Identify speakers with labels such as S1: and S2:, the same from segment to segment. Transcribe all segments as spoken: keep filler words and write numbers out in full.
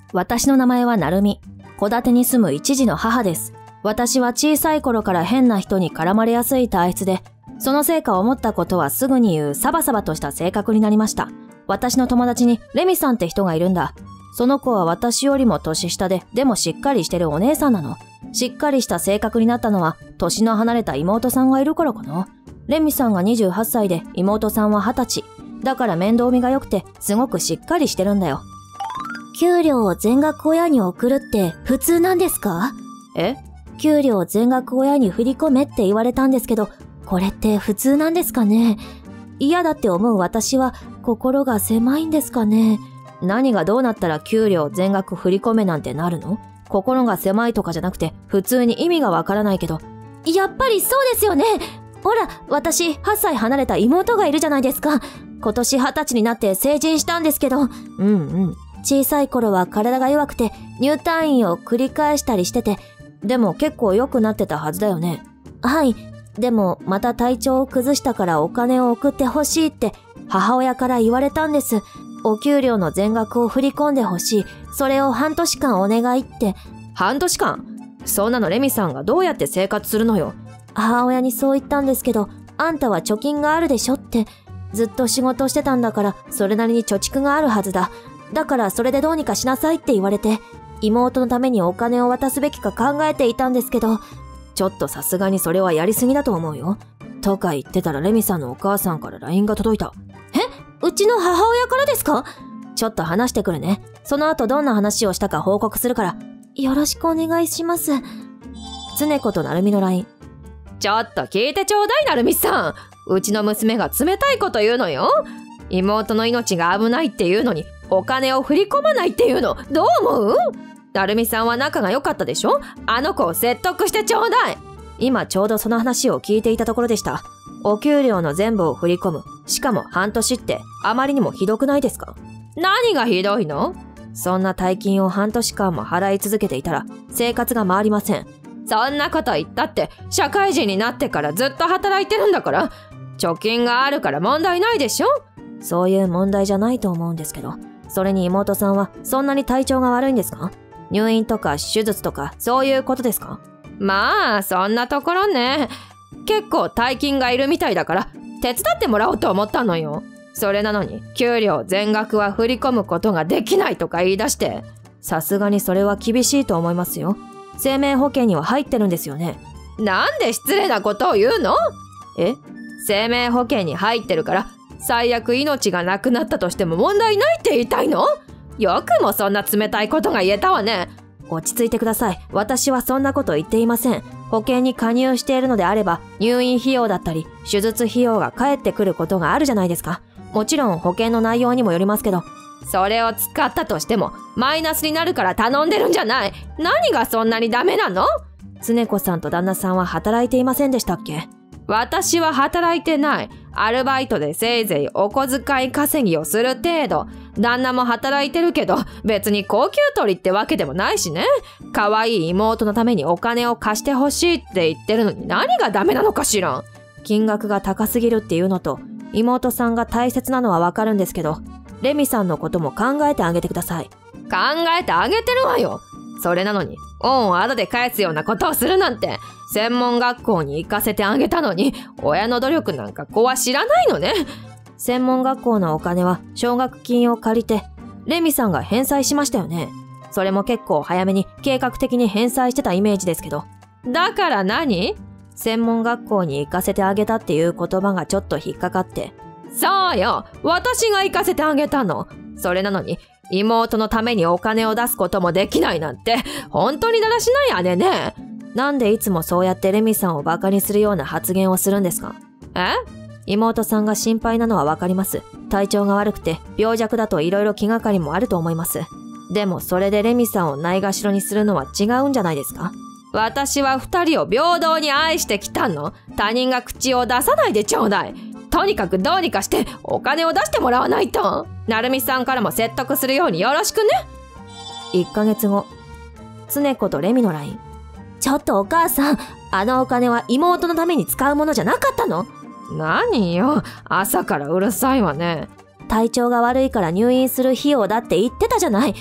S1: 私の名前はなるみ。戸建てに住む一児の母です。私は小さい頃から変な人に絡まれやすい体質で、そのせいか思ったことはすぐに言うサバサバとした性格になりました。私の友達にレミさんって人がいるんだ。その子は私よりも年下で、でもしっかりしてるお姉さんなの。しっかりした性格になったのは、年の離れた妹さんがいるからかな。レミさんがにじゅうはっさいで、妹さんははたち。だから面倒見が良くて、すごくしっかりしてるんだよ。
S2: 給料を全額親に送るって普通なんですか？
S1: え？
S2: 給料を全額親に振り込めって言われたんですけど、これって普通なんですかね？嫌だって思う私は心が狭いんですかね？
S1: 何がどうなったら給料全額振り込めなんてなるの？心が狭いとかじゃなくて普通に意味がわからないけど。
S2: やっぱりそうですよね。ほら、私はっさい離れた妹がいるじゃないですか。今年はたちになって成人したんですけど。うん
S1: うん。
S2: 小さい頃は体が弱くて入退院を繰り返したりしてて。
S1: でも結構良くなってたはずだよね。
S2: はい。でもまた体調を崩したからお金を送ってほしいって母親から言われたんです。お給料の全額を振り込んでほしい。それを半年間お願いって。
S1: 半年間？そんなのレミさんがどうやって生活するのよ。
S2: 母親にそう言ったんですけど、あんたは貯金があるでしょって。ずっと仕事してたんだからそれなりに貯蓄があるはずだ。だからそれでどうにかしなさいって言われて、妹のためにお金を渡すべきか考えていたんですけど。
S1: ちょっとさすがにそれはやりすぎだと思うよ。とか言ってたらレミさんのお母さんから ライン が届いた。
S2: え？うちの母親からですか？
S1: ちょっと話してくるね。その後どんな話をしたか報告するから。
S2: よろしくお願いします。
S1: 常子となるみの ライン。ちょっと聞いてちょうだいなるみさん。うちの娘が冷たいこと言うのよ。妹の命が危ないっていうのにお金を振り込まないっていうのどう思う？なるみさんは仲が良かったでしょ？あの子を説得してちょうだい。今ちょうどその話を聞いていたところでした。お給料の全部を振り込む。しかも半年ってあまりにもひどくないですか？何がひどいの？そんな大金を半年間も払い続けていたら生活が回りません。そんなこと言ったって社会人になってからずっと働いてるんだから。貯金があるから問題ないでしょ？そういう問題じゃないと思うんですけど。それに妹さんはそんなに体調が悪いんですか？入院とか手術とかそういうことですか？まあそんなところね。結構大金がいるみたいだから手伝ってもらおうと思ったのよ。それなのに給料全額は振り込むことができないとか言い出して。さすがにそれは厳しいと思いますよ。生命保険には入ってるんですよね。なんで失礼なことを言うの？え？生命保険に入ってるから最悪命がなくなったとしても問題ないって言いたいの？よくもそんな冷たいことが言えたわね。落ち着いてください。私はそんなこと言っていません。保険に加入しているのであれば入院費用だったり手術費用が返ってくることがあるじゃないですか。もちろん保険の内容にもよりますけど。それを使ったとしてもマイナスになるから頼んでるんじゃない。何がそんなにダメなの？常子さんと旦那さんは働いていませんでしたっけ？私は働いてない。アルバイトでせいぜいお小遣い稼ぎをする程度。旦那も働いてるけど別に高級取りってわけでもないしね。可愛い妹のためにお金を貸してほしいって言ってるのに何がダメなのかしら。金額が高すぎるっていうのと妹さんが大切なのはわかるんですけど、レミさんのことも考えてあげてください。考えてあげてるわよ。それなのに恩をあだで返すようなことをするなんて。専門学校に行かせてあげたのに親の努力なんか子は知らないのね。専門学校のお金は奨学金を借りてレミさんが返済しましたよね。それも結構早めに計画的に返済してたイメージですけど。だから何？専門学校に行かせてあげたっていう言葉がちょっと引っかかって。そうよ、私が行かせてあげたの。それなのに妹のためにお金を出すこともできないなんて本当にだらしない姉ね。なんでいつもそうやってレミさんをバカにするような発言をするんですか？え？妹さんが心配なのはわかります。体調が悪くて病弱だと色々気がかりもあると思います。でもそれでレミさんをないがしろにするのは違うんじゃないですか？私は二人を平等に愛してきたの。他人が口を出さないでちょうだい。とにかくどうにかしてお金を出してもらわないと。なるみさんからも説得するようによろしくね。いっかげつご、常子とレミの ライン。
S2: ちょっとお母さん、あのお金は妹のために使うものじゃなかったの？
S1: 何よ、朝からうるさいわね。
S2: 体調が悪いから入院する費用だって言ってたじゃない。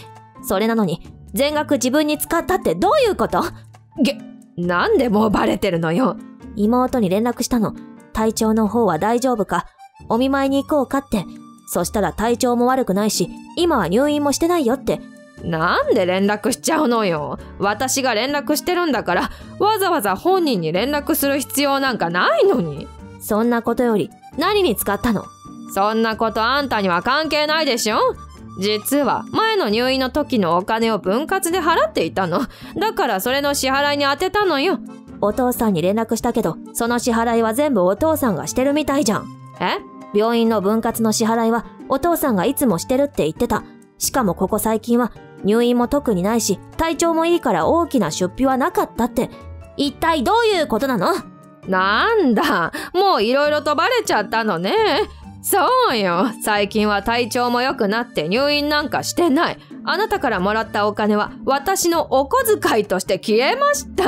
S2: それなのに、全額自分に使ったってどういうこと？
S1: げ、なんでもうバレてるのよ。
S2: 妹に連絡したの。体調の方は大丈夫か、お見舞いに行こうかって。そしたら体調も悪くないし、今は入院もしてないよって。
S1: なんで連絡しちゃうのよ。私が連絡してるんだから、わざわざ本人に連絡する必要なんかないのに。
S2: そんなことより、何に使ったの？
S1: そんなことあんたには関係ないでしょ。実は前の入院の時のお金を分割で払っていたの。だからそれの支払いに当てたのよ。
S2: お父さんに連絡したけど、その支払いは全部お父さんがしてるみたいじゃん。
S1: え？
S2: 病院の分割の支払いはお父さんがいつもしてるって言ってた。しかもここ最近は入院も特にないし、体調もいいから大きな出費はなかったって。一体どういうことなの？
S1: なんだ、もういろいろとバレちゃったのね。そうよ、最近は体調も良くなって入院なんかしてない。あなたからもらったお金は私のお小遣いとして消えました。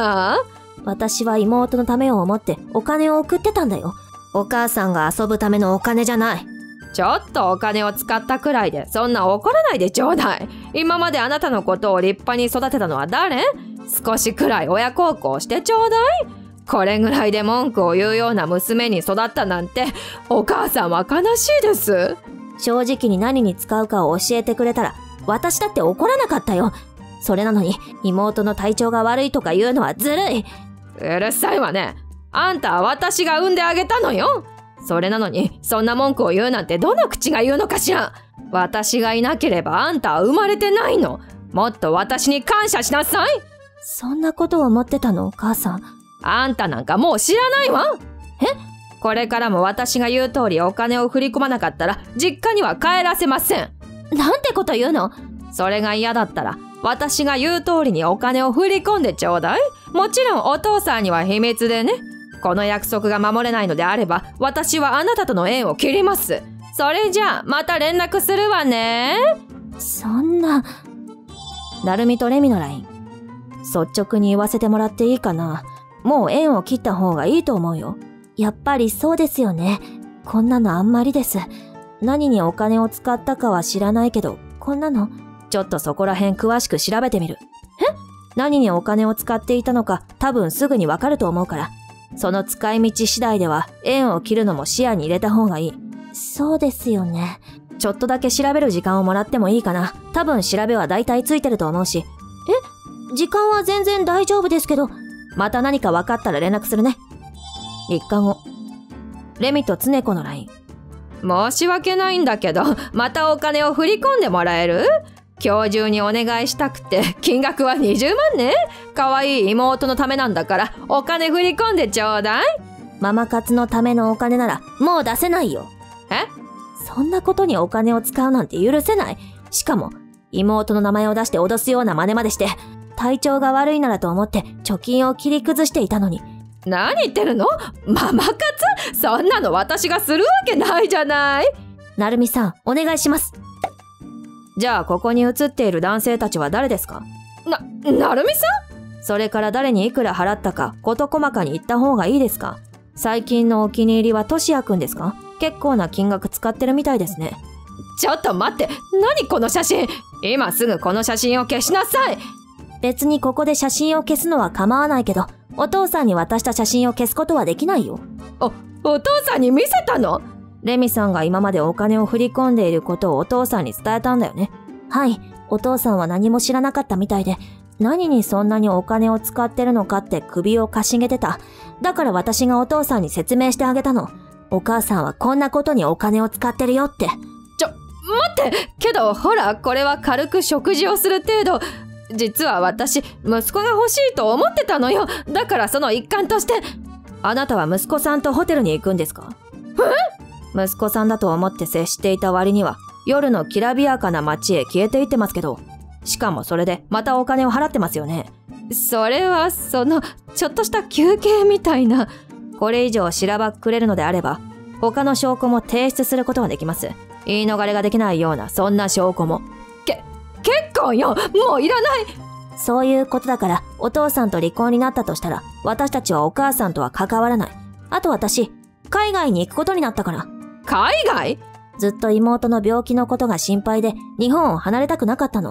S2: 私は妹のためを思ってお金を送ってたんだよ。お母さんが遊ぶためのお金じゃない。
S1: ちょっとお金を使ったくらいでそんな怒らないでちょうだい。今まであなたのことを立派に育てたのは誰？少しくらい親孝行してちょうだい。これぐらいで文句を言うような娘に育ったなんて、お母さんは悲しいです。
S2: 正直に何に使うかを教えてくれたら、私だって怒らなかったよ。それなのに、妹の体調が悪いとか言うのはずるい。
S1: うるさいわね。あんたは私が産んであげたのよ。それなのに、そんな文句を言うなんてどの口が言うのかしら。私がいなければあんたは生まれてないの。もっと私に感謝しなさい。
S2: そんなことを思ってたの、お母さん。
S1: あんたなんかもう知らないわ。
S2: え？
S1: これからも私が言う通りお金を振り込まなかったら実家には帰らせません。
S2: なんてこと言うの？
S1: それが嫌だったら私が言う通りにお金を振り込んでちょうだい。もちろんお父さんには秘密でね。この約束が守れないのであれば私はあなたとの縁を切ります。それじゃあまた連絡するわね。
S2: そんな。なるみとレミの ライン、 率直に言わせてもらっていいかな。もう縁を切った方がいいと思うよ。やっぱりそうですよね。こんなのあんまりです。何にお金を使ったかは知らないけど、こんなの。ちょっとそこら辺詳しく調べてみる。え？何にお金を使っていたのか多分すぐにわかると思うから。その使い道次第では縁を切るのも視野に入れた方がいい。そうですよね。ちょっとだけ調べる時間をもらってもいいかな。多分調べは大体ついてると思うし。え？時間は全然大丈夫ですけど、また何か分かったら連絡するね。みっかご。レミとつねこの ライン。
S1: 申し訳ないんだけど、またお金を振り込んでもらえる？今日中にお願いしたくて、金額はにじゅうまんね。可愛い妹のためなんだから、お金振り込んでちょうだい。
S2: ママ活のためのお金なら、もう出せないよ。
S1: え？
S2: そんなことにお金を使うなんて許せない。しかも、妹の名前を出して脅すような真似までして、体調が悪いならと思って貯金を切り崩していたのに。
S1: 何言ってるの？ママ活？そんなの私がするわけないじゃない。
S2: なるみさん、お願いします。
S1: じゃあここに写っている男性たちは誰ですか？な、なるみさ
S2: ん？それから誰にいくら払ったか事細かに言った方がいいですか？最近のお気に入りはとしやくんですか？結構な金額使ってるみたいですね。
S1: ちょっと待って、何この写真？今すぐこの写真を消しなさい。
S2: 別にここで写真を消すのは構わないけど、お父さんに渡した写真を消すことはできないよ。
S1: お、お父さんに見せたの？
S2: レミさんが今までお金を振り込んでいることをお父さんに伝えたんだよね。はい、お父さんは何も知らなかったみたいで、何にそんなにお金を使ってるのかって首をかしげてた。だから私がお父さんに説明してあげたの。お母さんはこんなことにお金を使ってるよって。
S1: ちょ、待って！けどほら、これは軽く食事をする程度。実は私、息子が欲しいと思ってたのよ。だからその一環として。
S2: あなたは息子さんとホテルに行くんですか？え？息子さんだと思って接していた割には、夜のきらびやかな街へ消えていってますけど、しかもそれでまたお金を払ってますよね。
S1: それはその、ちょっとした休憩みたいな。
S2: これ以上しらばっくれるのであれば、他の証拠も提出することができます。言い逃れができないようなそんな証拠も。
S1: け、結婚よ！もういらない！
S2: そういうことだから、お父さんと離婚になったとしたら、私たちはお母さんとは関わらない。あと私、海外に行くことになったから。
S1: 海外？
S2: ずっと妹の病気のことが心配で、日本を離れたくなかったの。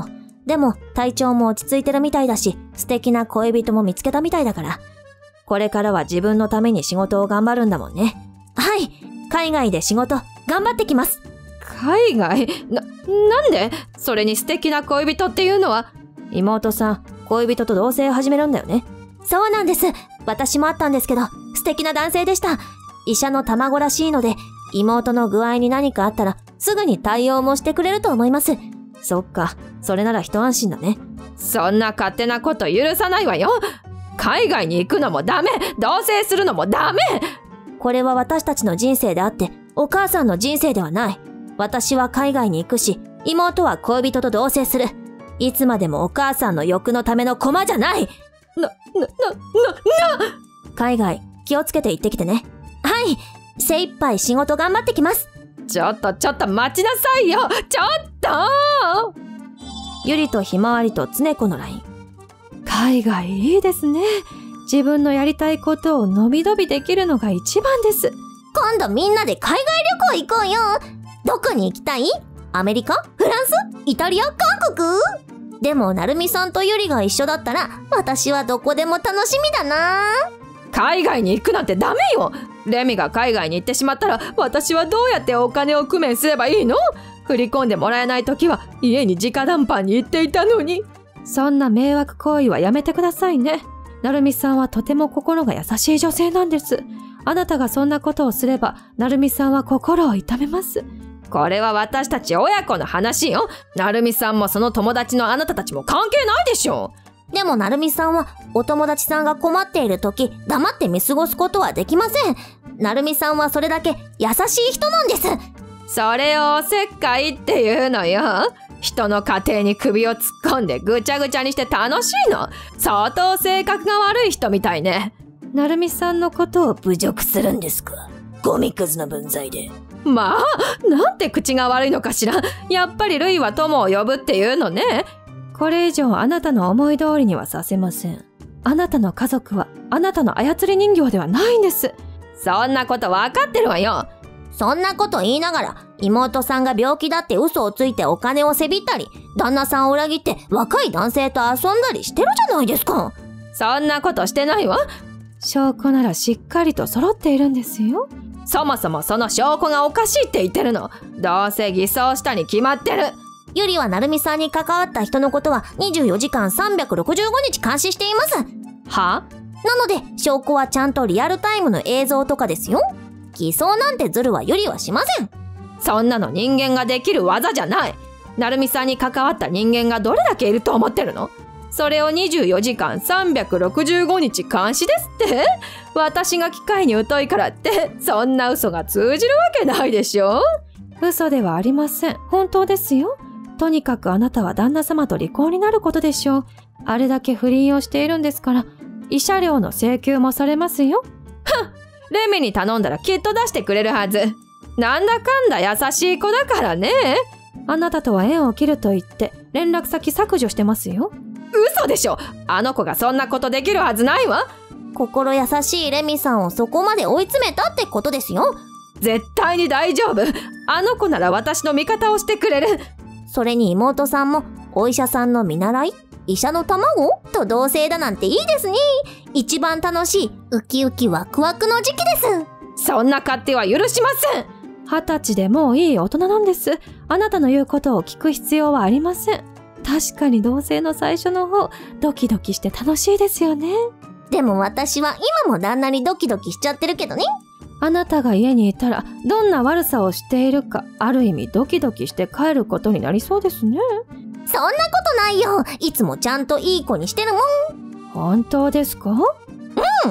S2: でも体調も落ち着いてるみたいだし、素敵な恋人も見つけたみたいだから。これからは自分のために仕事を頑張るんだもんね。はい。海外で仕事頑張ってきます。
S1: 海外？な、なんで？それに素敵な恋人っていうのは？
S2: 妹さん、恋人と同棲を始めるんだよね。そうなんです。私もあったんですけど、素敵な男性でした。医者の卵らしいので、妹の具合に何かあったらすぐに対応もしてくれると思います。そっか、それなら一安心だね。
S1: そんな勝手なこと許さないわよ。海外に行くのもダメ、同棲するのもダメ。
S2: これは私たちの人生であって、お母さんの人生ではない。私は海外に行くし、妹は恋人と同棲する。いつまでもお母さんの欲のための駒じゃない。
S1: な、な、な、な、な。
S2: 海外、気をつけて行ってきてね。はい、精一杯仕事頑張ってきます。
S1: ちょっとちょっと待ちなさいよ。ちょっと。
S2: ゆりとひまわりとつねこのライン。
S1: 海外いいですね。自分のやりたいことをのびのびできるのが一番です。
S2: 今度みんなで海外旅行行こうよ。どこに行きたい？アメリカ？フランス？イタリア？韓国？でもなるみさんとゆりが一緒だったら私はどこでも楽しみだな。
S1: 海外に行くなんてダメよ。レミが海外に行ってしまったら私はどうやってお金を工面すればいいの？振り込んでもらえない時は家に直談判に行っていたのに。そんな迷惑行為はやめてくださいね。なるみさんはとても心が優しい女性なんです。あなたがそんなことをすればなるみさんは心を痛めます。これは私たち親子の話よ。なるみさんもその友達のあなたたちも関係ないでしょ。
S2: でもなるみさんはお友達さんが困っている時黙って見過ごすことはできません。なるみさんはそれだけ優しい人なんです。
S1: それをおせっかいっていうのよ。人の家庭に首を突っ込んでぐちゃぐちゃにして楽しいの？相当性格が悪い人みたいね。なるみさんのことを侮辱するんですか？ゴミくずの分際で。まあ、なんて口が悪いのかしら。やっぱりルイは友を呼ぶっていうのね。これ以上あなたの思い通りにはさせません。あなたの家族はあなたの操り人形ではないんです。そんなことわかってるわよ。
S2: そんなこと言いながら妹さんが病気だって嘘をついてお金をせびったり、旦那さんを裏切って若い男性と遊んだりしてるじゃないですか。
S1: そんなことしてないわ。証拠ならしっかりと揃っているんですよ。そもそもその証拠がおかしいって言ってるの。どうせ偽装したに決まってる。
S2: ゆりはなるみさんに関わった人のことはにじゅうよじかんさんびゃくろくじゅうごにち監視しています。
S1: は？
S2: なので証拠はちゃんとリアルタイムの映像とかですよ。偽装なんてズルはゆりはしません。
S1: そんなの人間ができる技じゃない。なるみさんに関わった人間がどれだけいると思ってるの？それをにじゅうよじかんさんびゃくろくじゅうごにち監視ですって？私が機械に疎いからってそんな嘘が通じるわけないでしょ。嘘ではありません。本当ですよ。とにかくあなたは旦那様と離婚になることでしょう。あれだけ不倫をしているんですから慰謝料の請求もされますよ。ふん、レミに頼んだらきっと出してくれるはず。なんだかんだ優しい子だからね。あなたとは縁を切ると言って連絡先削除してますよ。嘘でしょ。あの子がそんなことできるはずないわ。
S2: 心優しいレミさんをそこまで追い詰めたってことですよ。
S1: 絶対に大丈夫。あの子なら私の味方をしてくれる。
S2: それに妹さんもお医者さんの見習い、医者の卵と同棲だなんていいですね。一番楽しいウキウキワクワクの時期です。
S1: そんな勝手は許しません。二十歳でもういい大人なんです。あなたの言うことを聞く必要はありません。確かに同棲の最初の方ドキドキして楽しいですよね。
S2: でも私は今も旦那にドキドキしちゃってるけどね。
S1: あなたが家にいたらどんな悪さをしているかある意味ドキドキして帰ることになりそうですね。
S2: そんなことないよ。いつもちゃんといい子にしてるもん。
S1: 本当ですか？
S2: うん。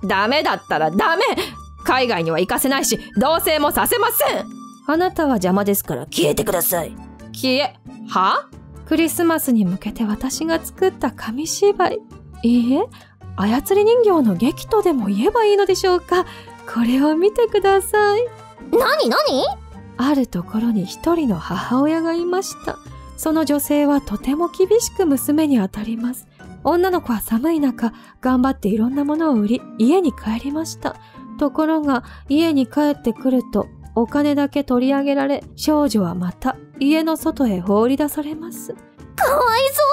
S1: ダメだったらダメ。海外には行かせないし同棲もさせません。あなたは邪魔ですから消えてください。消え？は？クリスマスに向けて私が作った紙芝居。いいえ、操り人形の劇とでも言えばいいのでしょうか。これを見てください。
S2: なになに？
S1: あるところに一人の母親がいました。その女性はとても厳しく娘に当たります。女の子は寒い中、頑張っていろんなものを売り、家に帰りました。ところが、家に帰ってくると、お金だけ取り上げられ、少女はまた家の外へ放り出されます。
S2: かわいそ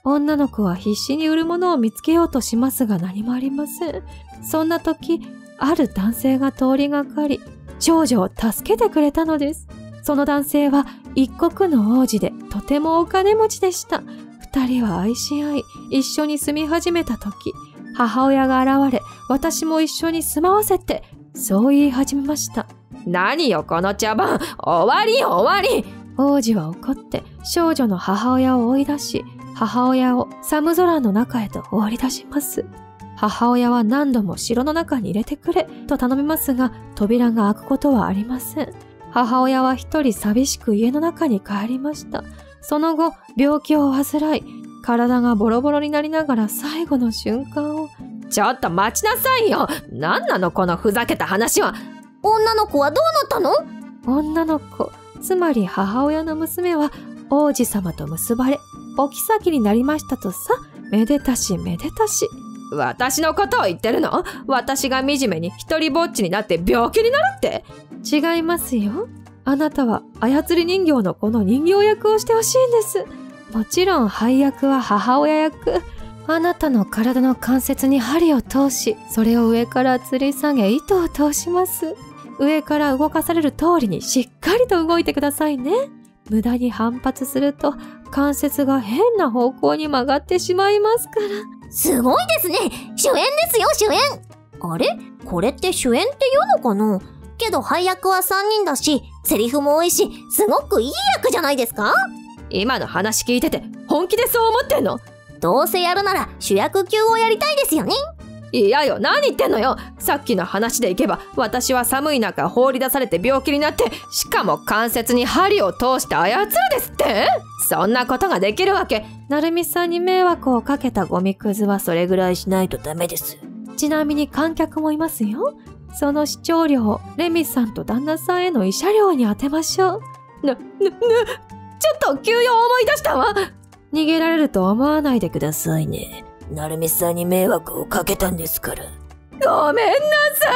S1: 女の子は必死に売るものを見つけようとしますが何もありません。そんな時、ある男性が通りがかり、少女を助けてくれたのです。その男性は一国の王子でとてもお金持ちでした。二人は愛し合い、一緒に住み始めた時、母親が現れ、私も一緒に住まわせて、そう言い始めました。何よこの茶番、終わり終わり。王子は怒って少女の母親を追い出し、母親を寒空の中へと放り出します。母親は何度も城の中に入れてくれと頼みますが、扉が開くことはありません。母親は一人寂しく家の中に帰りました。その後、病気を患い、体がボロボロになりながら最後の瞬間を。ちょっと待ちなさいよ。何なのこのふざけた話は。
S2: 女の子はどうなった
S1: の？女の子、つまり母親の娘は王子様と結ばれ、お妃になりましたとさ。めでたしめでたし。私のことを言ってるの？私が惨めに一人ぼっちになって病気になるって？違いますよ。あなたは操り人形のこの人形役をしてほしいんです。もちろん配役は母親役。あなたの体の関節に針を通し、それを上から吊り下げ糸を通します。上から動かされる通りにしっかりと動いてくださいね。無駄に反発すると関節が変な方向に曲がってしまいますから。
S2: すごいですね。主演ですよ、主演。あれ？これって主演って言うのかな？けど配役はさんにんだし、セリフも多いし、すごくいい役じゃないですか？
S1: 今の話聞いてて本気でそう思ってんの？
S2: どうせやるなら主役級をやりたいですよね。
S1: いやよ、何言ってんのよ。さっきの話でいけば、私は寒い中放り出されて病気になって、しかも関節に針を通して操るですって？そんなことができるわけ。成美さんに迷惑をかけたゴミくずはそれぐらいしないとダメです。ちなみに観客もいますよ。その視聴料をレミさんと旦那さんへの慰謝料に当てましょう。な、な、な、ちょっと急用思い出したわ。逃げられると思わないでくださいね。
S2: 成美さんに迷惑をかけたんですから。
S1: ごめんなさ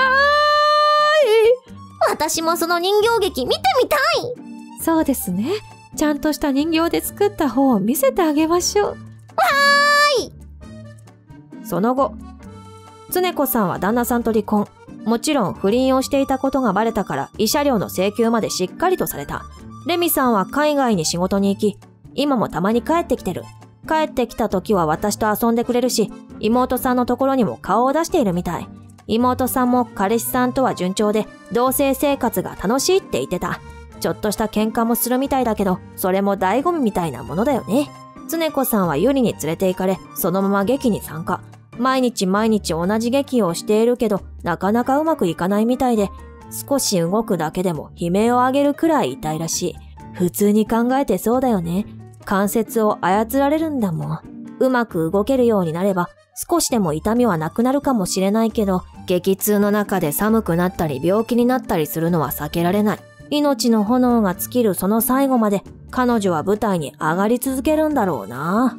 S2: ーい。私もその人形劇見てみたい。
S1: そうですね。ちゃんとした人形で作った方を見せてあげましょう。わ
S2: ーい。
S1: その後、常子さんは旦那さんと離婚。もちろん不倫をしていたことがバレたから慰謝料の請求までしっかりとされた。レミさんは海外に仕事に行き、今もたまに帰ってきてる。帰ってきた時は私と遊んでくれるし、妹さんのところにも顔を出しているみたい。妹さんも彼氏さんとは順調で、同棲生活が楽しいって言ってた。ちょっとした喧嘩もするみたいだけど、それも醍醐味みたいなものだよね。常子さんはゆりに連れて行かれ、そのまま劇に参加。毎日毎日同じ劇をしているけど、なかなかうまくいかないみたいで、少し動くだけでも悲鳴を上げるくらい痛いらしい。普通に考えてそうだよね。関節を操られるんだもん。うまく動けるようになれば、少しでも痛みはなくなるかもしれないけど、激痛の中で寒くなったり病気になったりするのは避けられない。命の炎が尽きるその最後まで、彼女は舞台に上がり続けるんだろうな。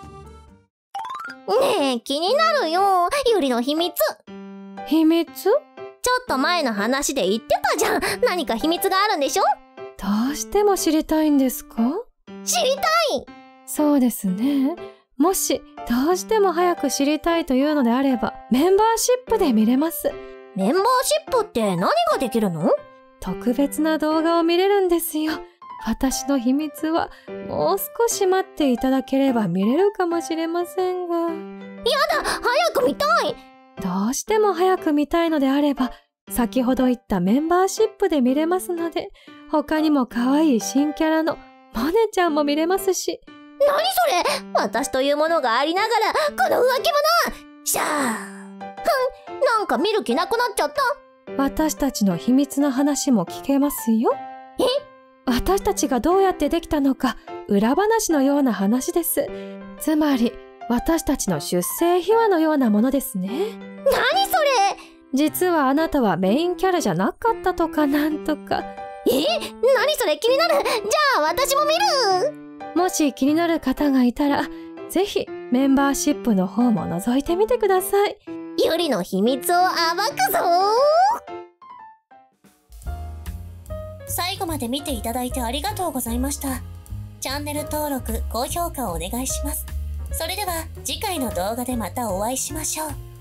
S2: ねえ、気になるよ。ゆりの秘密。
S1: 秘密？
S2: ちょっと前の話で言ってたじゃん。何か秘密があるんでしょ？
S1: どうしても知りたいんですか？
S2: 知りたい！
S1: そうですね。もし、どうしても早く知りたいというのであれば、メンバーシップで見れます。
S2: メンバーシップって何ができるの？
S1: 特別な動画を見れるんですよ。私の秘密は、もう少し待っていただければ見れるかもしれませんが。や
S2: だ！早く見たい！
S1: どうしても早く見たいのであれば、先ほど言ったメンバーシップで見れますので、他にも可愛い新キャラのモネちゃんも見れますし。
S2: 何それ？私というものがありながら、この浮気者！しゃー。ふん、なんか見る気なくなっちゃった。
S1: 私たちの秘密の話も聞けますよ。
S2: え？
S1: 私たちがどうやってできたのか、裏話のような話です。つまり、私たちの出生秘話のようなものですね。
S2: 何それ？
S1: 実はあなたはメインキャラじゃなかったとかなんとか。
S2: え？何それ？気になる。じゃあ私も見る。
S1: もし気になる方がいたら、ぜひメンバーシップの方も覗いてみてください。
S2: ゆりの秘密を暴くぞ。最後まで見ていただいてありがとうございました。チャンネル登録、高評価をお願いします。
S3: それでは次回の動画でまたお会いしましょう。